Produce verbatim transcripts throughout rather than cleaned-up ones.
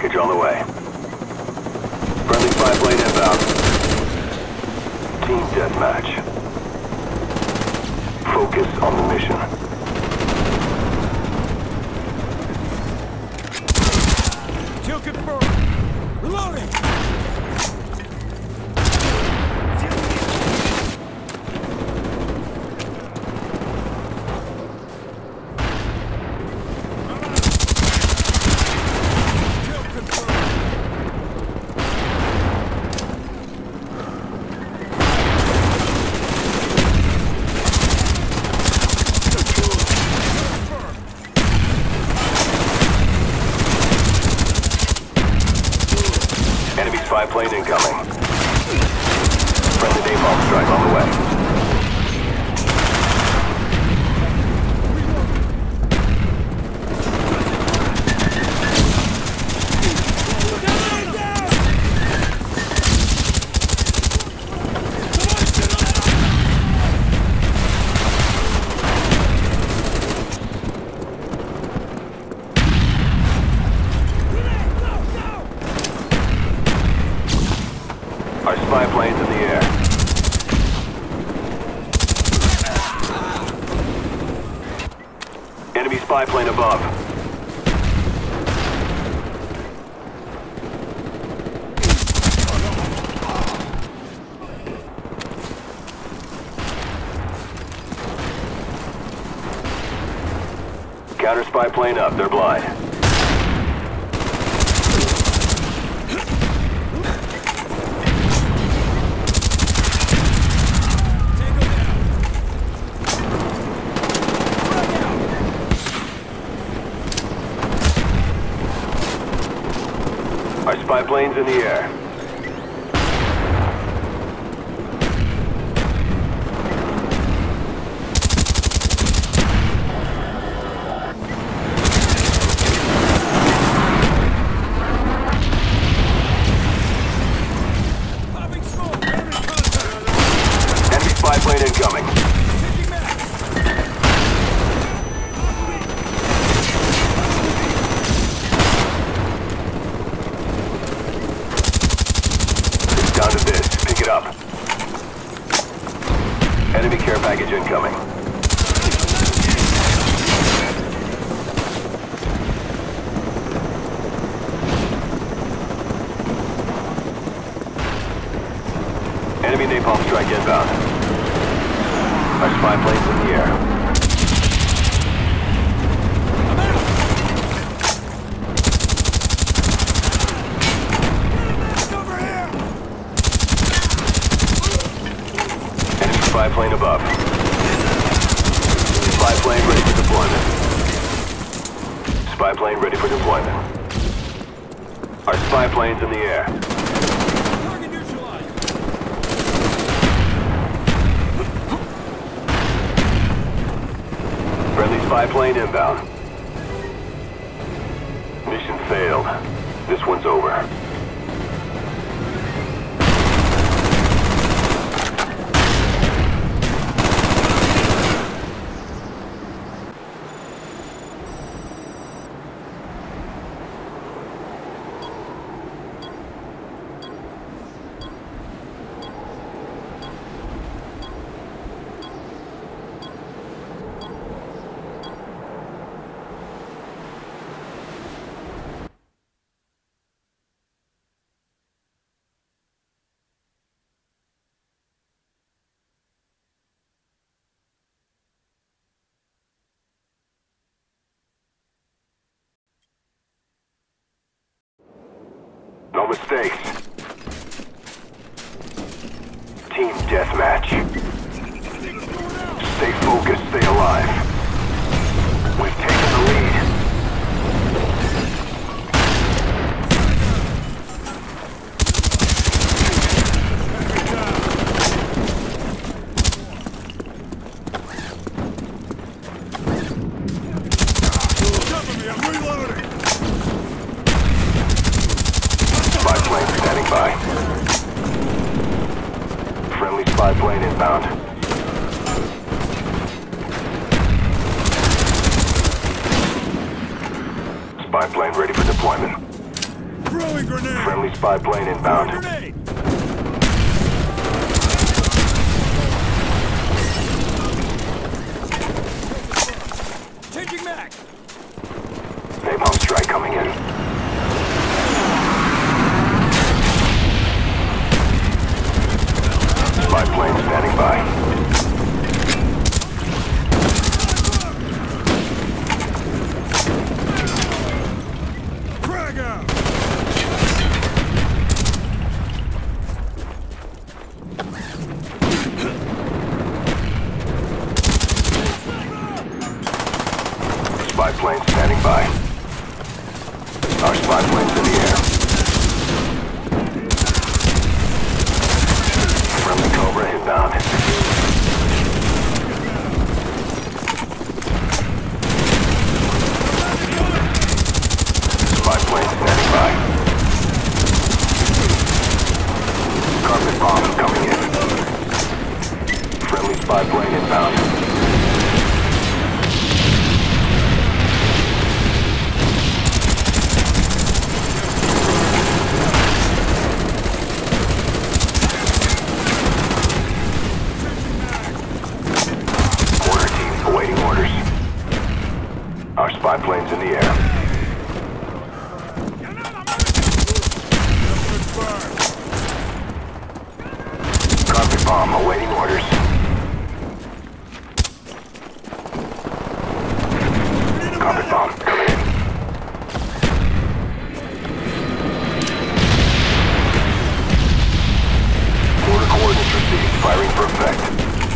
package on the way. Friendly spy plane inbound. Team deathmatch. Focus on the mission. Kill confirmed. Reloading. Spy plane incoming. Friendly napalm strike on the way. Our spy plane's in the air. Enemy spy plane above. Counter spy plane up, they're blind. Our spy plane's in the air. Popping smoke. Enemy spy plane incoming. Down to this. Pick it up. Enemy care package incoming. Enemy napalm strike inbound. Our spy plane's in the air. Spy plane above. Spy plane ready for deployment. Spy plane ready for deployment. Our spy plane's in the air. Target neutralized. Friendly spy plane inbound. Mission failed. This one's over. No mistakes. Team deathmatch. Stay focused, stay alive. We've taken the lead. Cover me, I'm reloading. Spy plane standing by. Friendly spy plane inbound. Spy plane ready for deployment. Throwing grenade! Friendly spy plane Throwing inbound. grenade! Changing mag! Napalm strike coming in. Spy plane standing by. Frag out! Spy plane standing by. Our spy plane's in the air. Friendly Cobra inbound. Spy plane standing by. Carpet bomb coming in. Friendly spy plane inbound. Awaiting orders. Our spy plane's in the air. Carpet bomb awaiting orders. Carpet bomb coming in. Order coordinates received. Firing for effect.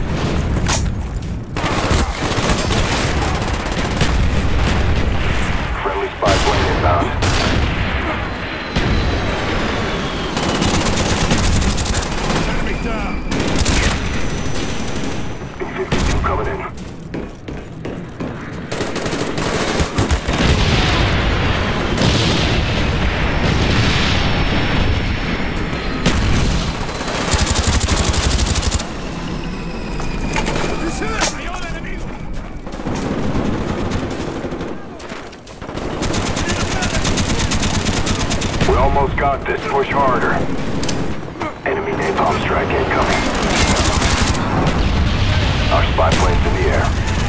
Spy plane inbound. Enemy down! B fifty-two coming in. We almost got this. Push harder. Enemy napalm strike incoming. Our spy plane's in the air.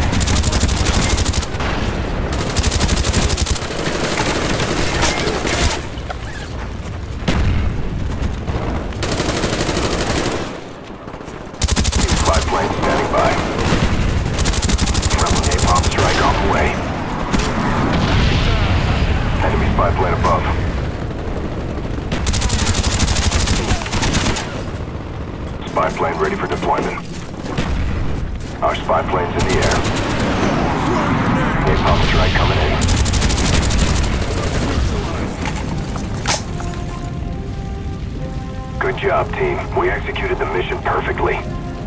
Spy plane standing by. Friendly napalm strike on the way. Enemy spy plane above. Spy plane ready for deployment. Our spy plane's in the air. Napalm strike coming in. Good job, team. We executed the mission perfectly.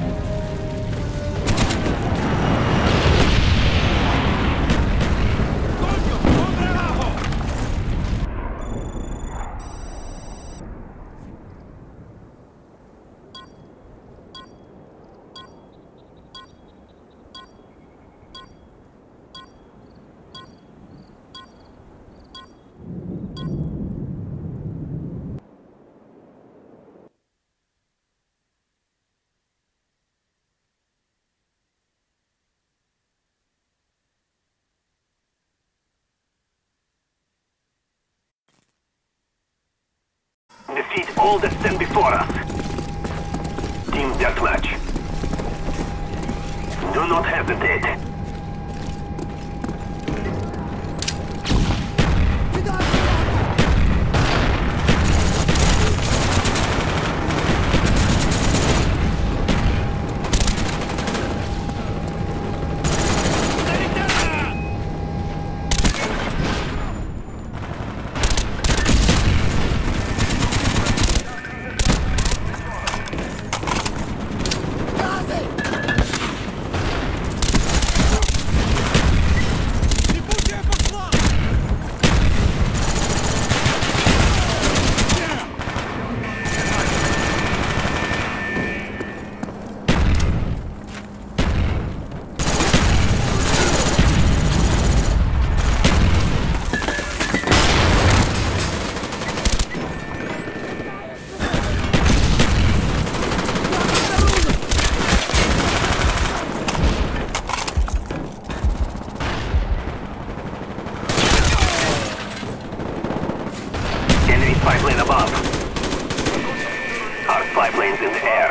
Defeat all that stand before us. Team Deathmatch. Do not hesitate. spy plane above. Our spy plane's in the air.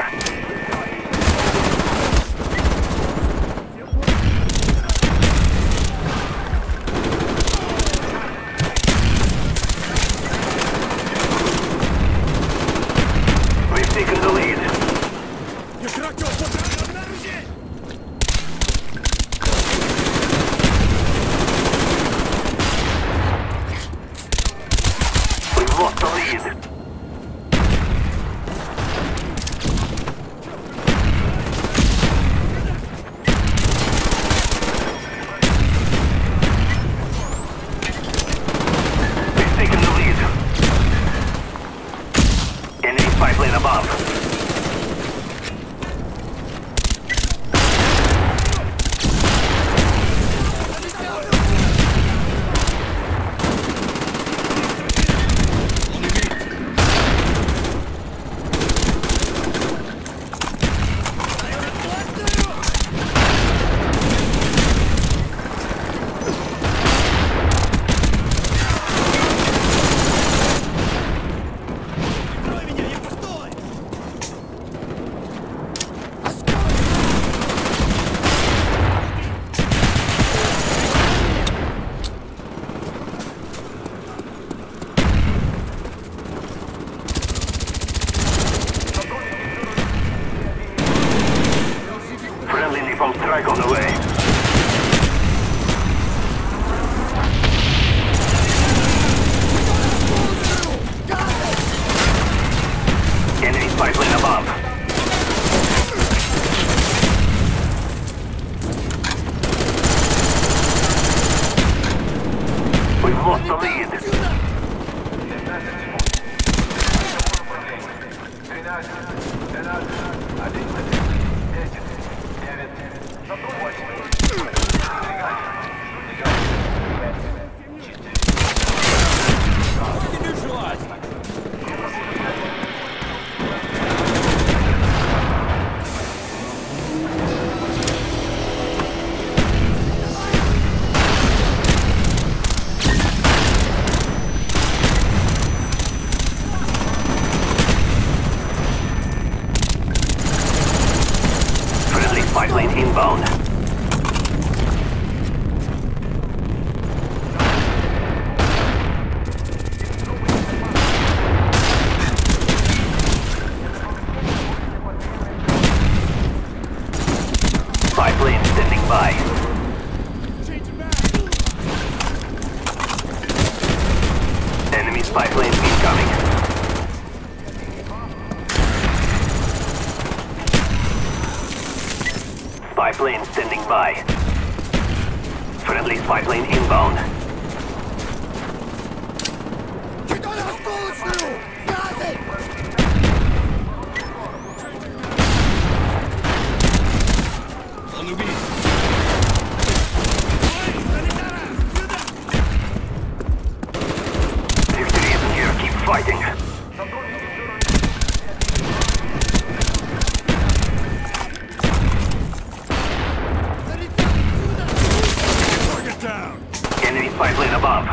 We've taken the lead. We've lost the lead. Spy plane above. From strike on the way. Enemy spy plane above. We've lost the lead. Spy plane inbound. Spy plane standing by. Enemy spy plane incoming. Spy plane standing by. Friendly spy plane inbound. Victory isn't here, keep fighting. Enemy spy plane above.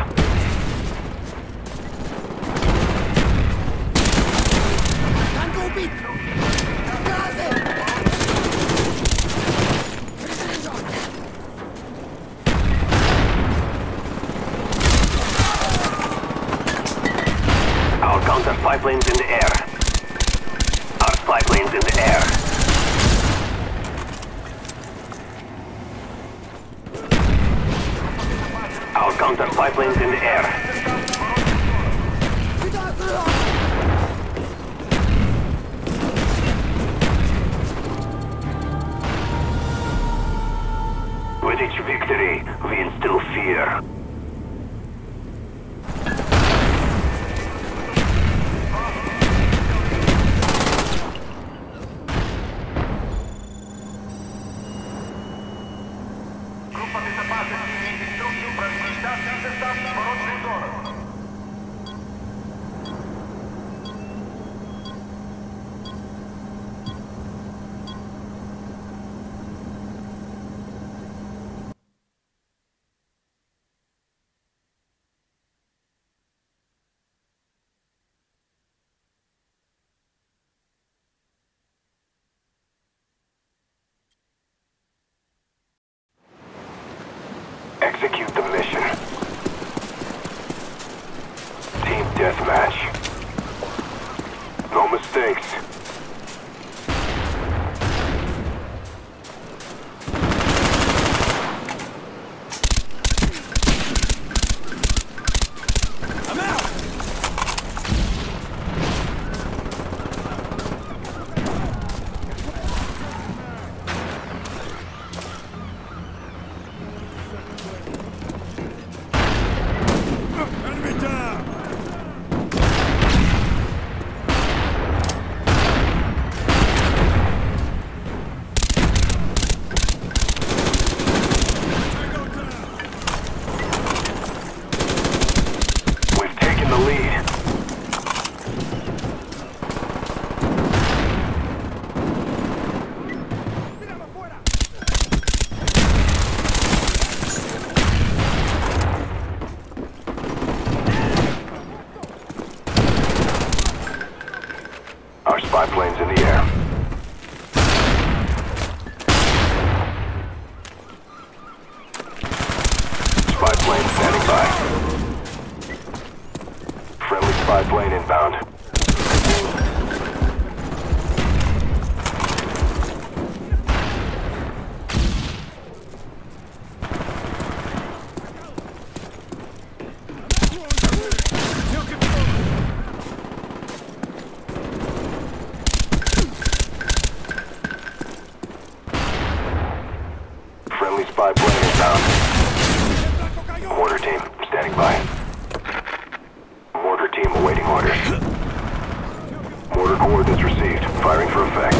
Our counter spy plane's in the air. Our spy plane's in the air. Our counter spy plane's in the air. With each victory, we instill fear. takes. I'm out! Enemy down! We've taken the lead. Our spy plane's in the air. Spy plane standing by. Friendly spy plane inbound. Friendly spy plane inbound. Mortar team standing by. Mortar team awaiting orders. Mortar coordinates received. Firing for effect.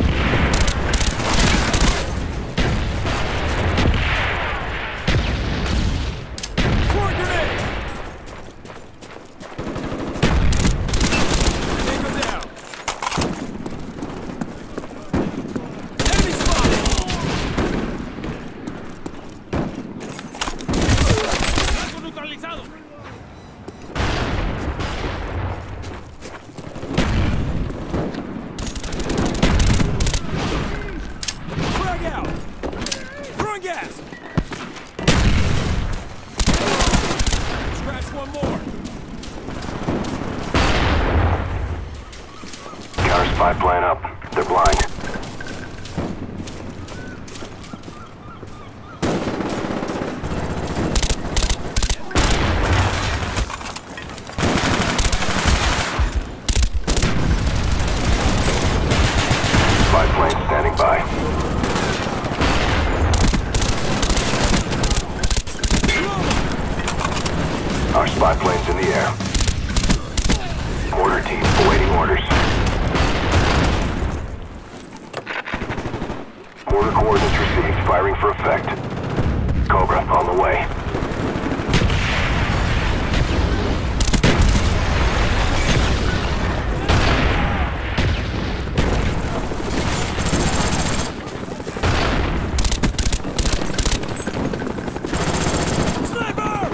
Spy plane up. They're blind. Spy plane standing by. Our spy plane's in the air. Mortar team awaiting orders. Mortar coordinates received. Firing for effect. Cobra on the way. Sniper!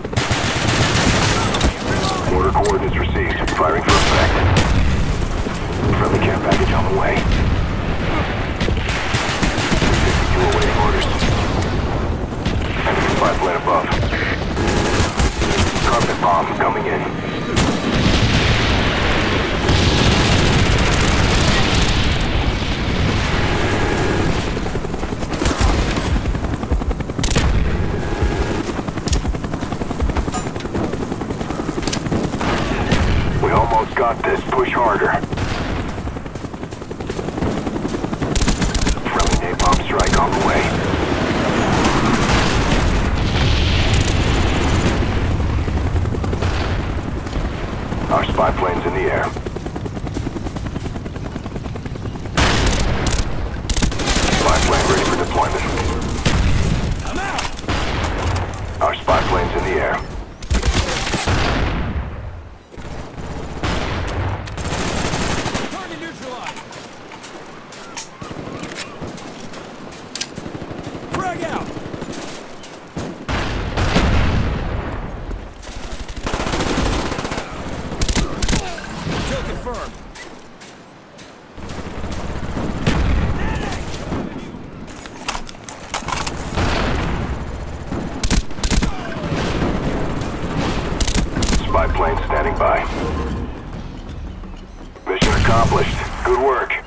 Mortar coordinates received. Firing for effect. Friendly care package on the way. Awaiting orders. Enemy spy plane above. Carpet bomb coming in. We almost got this. Push harder. Napalm strike on the way. Our spy plane's in the air. Spy plane ready for deployment. I'm out! Our spy plane's in the air. Target neutralized! Frag out! Kill confirmed. Spy plane standing by. Mission accomplished. Good work.